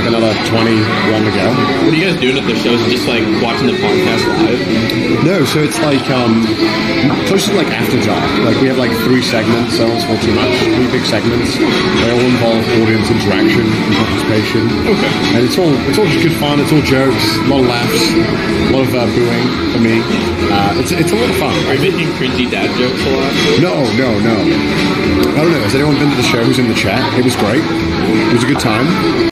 like another 21 to go. What are you guys doing at the shows? Just like watching the podcast live? No, so it's like close to like after dark. Like we have like 3 segments, so it's not too much. 3 big segments. They all involve audience interaction and participation. Okay. And it's all just good fun. It's all jokes, a lot of laughs, a lot of booing for me. It's a lot of fun. Are you making cringy dad jokes a lot? No. I don't know. Has anyone been to the shows in the chat? It was great. It was a good time.